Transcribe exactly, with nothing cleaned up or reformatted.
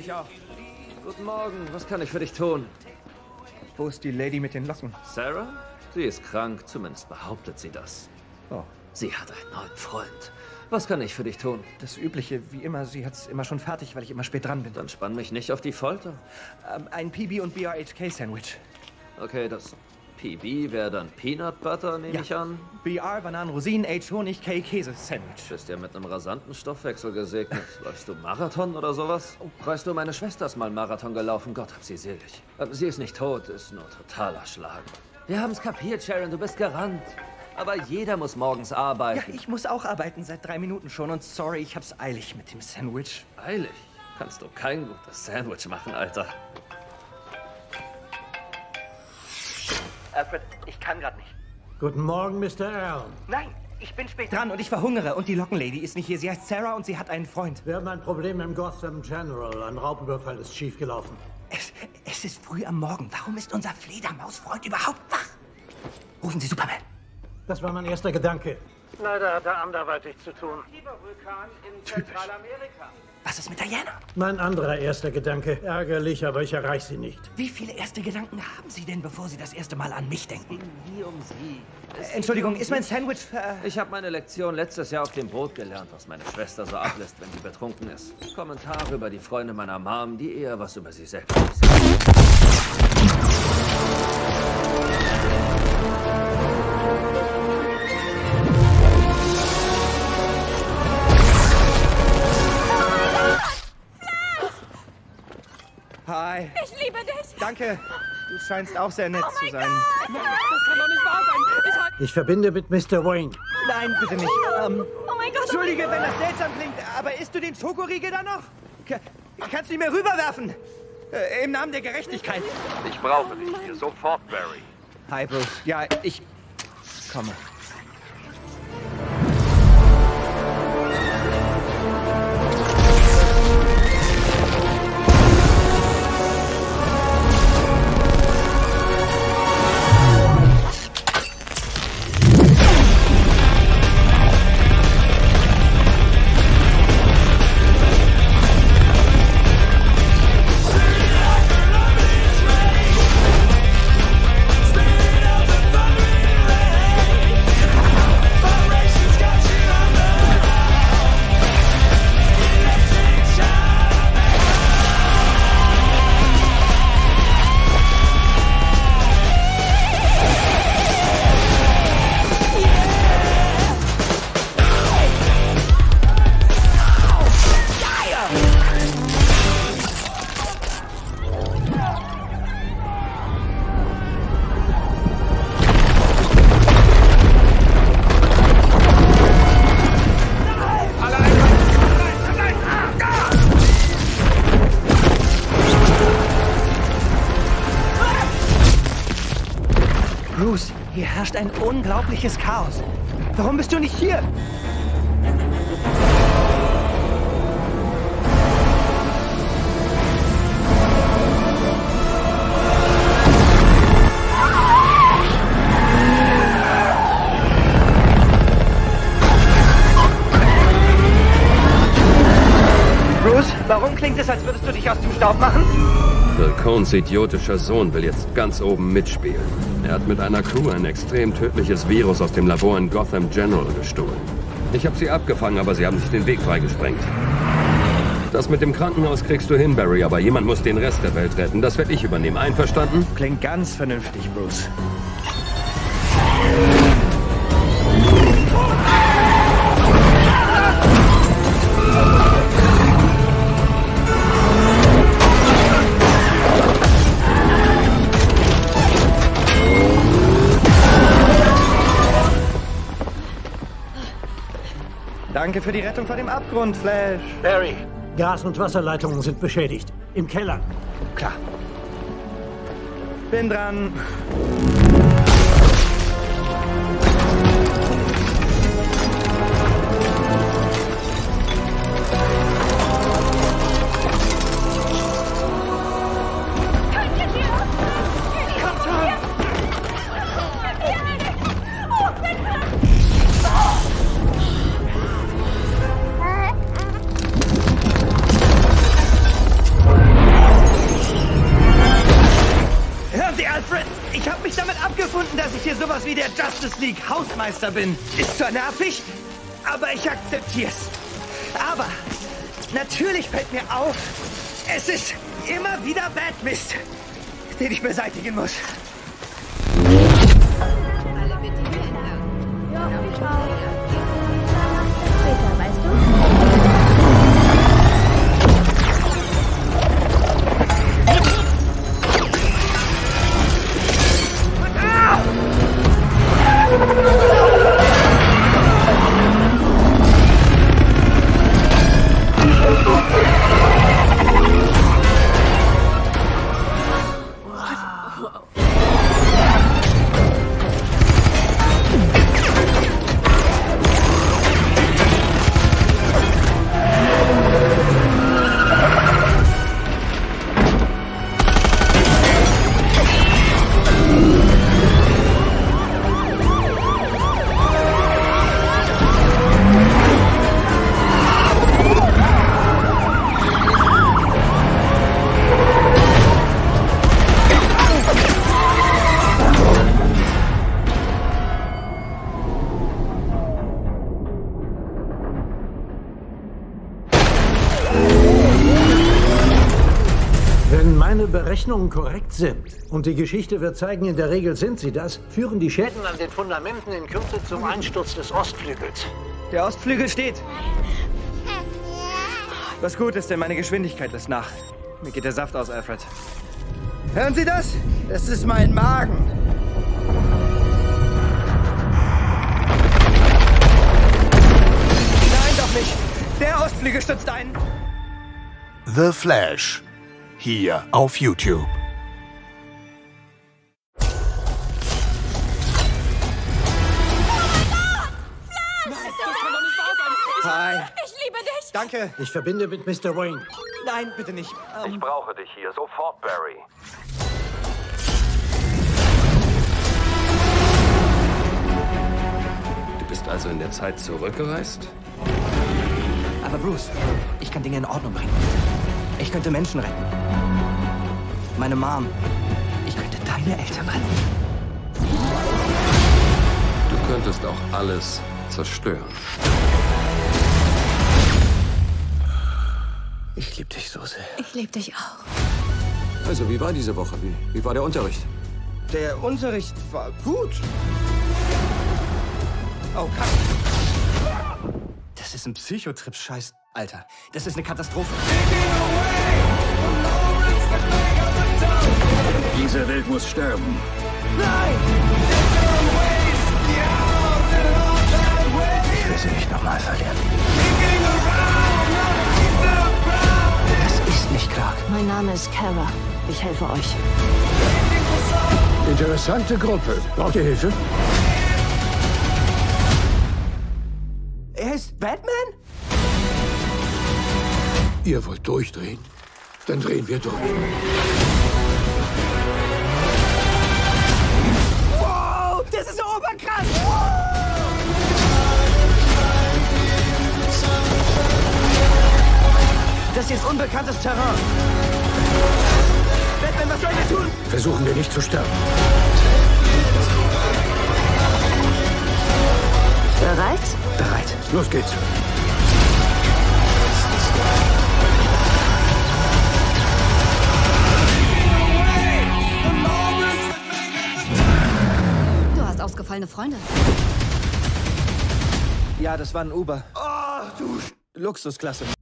Ich auch. Guten Morgen, was kann ich für dich tun? Wo ist die Lady mit den Locken? Sarah? Sie ist krank, zumindest behauptet sie das. Oh. Sie hat einen neuen Freund. Was kann ich für dich tun? Das Übliche, wie immer. Sie hat's immer schon fertig, weil ich immer spät dran bin. Dann spann mich nicht auf die Folter. Ähm, ein P B und B R H K-Sandwich. Okay, das P B wäre dann Peanut Butter, nehme Ja. ich an. B R, Bananen, Rosinen, H, Honig, K, Käse-Sandwich. Bist ja mit einem rasanten Stoffwechsel gesegnet. Läufst du Marathon oder sowas? Oh, weißt du, meine Schwester ist mal Marathon gelaufen. Gott hab sie selig. Aber sie ist nicht tot, ist nur total erschlagen. Wir haben's kapiert, Sharon, du bist gerannt. Aber jeder muss morgens arbeiten. Ja, ich muss auch arbeiten, seit drei Minuten schon. Und sorry, ich hab's eilig mit dem Sandwich. Eilig? Kannst du kein gutes Sandwich machen, Alter. Alfred, ich kann gerade nicht. Guten Morgen, Mister Earl. Nein, ich bin spät dran und ich verhungere. Und die Lockenlady ist nicht hier. Sie heißt Sarah und sie hat einen Freund. Wir haben ein Problem im Gotham General. Ein Raubüberfall ist schiefgelaufen. Es, es ist früh am Morgen. Warum ist unser Fledermausfreund überhaupt wach? Rufen Sie Superman. Das war mein erster Gedanke. Leider hat er anderweitig zu tun. Typisch. Was ist mit Diana? Mein anderer erster Gedanke. Ärgerlich, aber ich erreiche sie nicht. Wie viele erste Gedanken haben Sie denn, bevor Sie das erste Mal an mich denken? Nie um sie. Äh, Entschuldigung, ist mein Sandwich... Äh, Ich habe meine Lektion letztes Jahr auf dem Boot gelernt, was meine Schwester so ablässt, wenn sie betrunken ist. Kommentare über die Freunde meiner Mom, die eher was über sie selbst wissen. Hi. Ich liebe dich. Danke. Du scheinst auch sehr nett Oh zu mein sein. Gott. Das kann doch nicht wahr sein. Ich hab... Ich verbinde mit Mister Wayne. Nein, bitte nicht. Ähm, Oh mein Gott. Entschuldige, wenn das seltsam klingt, aber isst du den Schokoriegel da noch? Ka- Kannst du ihn mir rüberwerfen? Äh, Im Namen der Gerechtigkeit. Ich brauche dich hier sofort, Barry. Hi, Bruce. Ja, ich komme. Bruce, hier herrscht ein unglaubliches Chaos. Warum bist du nicht hier? Bruce, warum klingt es, als würdest du dich aus dem Staub machen? Bill Cones idiotischer Sohn will jetzt ganz oben mitspielen. Er hat mit einer Crew ein extrem tödliches Virus aus dem Labor in Gotham General gestohlen. Ich habe sie abgefangen, aber sie haben sich den Weg freigesprengt. Das mit dem Krankenhaus kriegst du hin, Barry, aber jemand muss den Rest der Welt retten. Das werde ich übernehmen. Einverstanden? Klingt ganz vernünftig, Bruce. Danke für die Rettung vor dem Abgrund, Flash. Barry, Gas- und Wasserleitungen sind beschädigt. Im Keller. Klar. Bin dran. Könntet ihr? Kommt schon. Oh, bitte. wie der Justice League Hausmeister bin. Ist zwar nervig, aber ich akzeptier's. Aber natürlich fällt mir auf, es ist immer wieder Badmist, den ich beseitigen muss. Alle bitte hier entlang. Ja, ciao. Später, weißt du? Wenn meine Berechnungen korrekt sind, und die Geschichte wird zeigen, in der Regel sind sie das, führen die Schäden an den Fundamenten in Kürze zum Einsturz des Ostflügels. Der Ostflügel steht. Was gut ist, denn meine Geschwindigkeit lässt nach. Mir geht der Saft aus, Alfred. Hören Sie das? Das ist mein Magen. Nein, doch nicht. Der Ostflügel stützt ein. The Flash. Hier auf YouTube. Hi. Ich liebe dich. Danke. Ich verbinde mit Mister Wayne. Nein, bitte nicht. Ähm, Ich brauche dich hier, sofort, Barry. Du bist also in der Zeit zurückgereist? aber Bruce, ich kann Dinge in Ordnung bringen. Ich könnte Menschen retten. Meine Mom. Ich könnte deine Eltern retten. Du könntest auch alles zerstören. Ich liebe dich so sehr. Ich liebe dich auch. Also, wie war diese Woche? Wie, wie war der Unterricht? Der Unterricht war gut. Oh, Kack. Das ist ein Psychotrip-Scheiß, Alter. Das ist eine Katastrophe. Diese Welt muss sterben. Nein! Ich will sie nicht nochmal verlieren. Das ist nicht Clark. Mein Name ist Kara. Ich helfe euch. Interessante Gruppe. Braucht ihr Hilfe? Er ist Batman? Ihr wollt durchdrehen? Dann drehen wir durch. Wow, das ist oberkrass! Das hier ist unbekanntes Terrain. Batman, was sollen wir tun? Versuchen wir nicht zu sterben. Bereit? Bereit. Los geht's. Du hast ausgefallene Freunde. Ja, das war ein Uber. Oh, du Luxusklasse.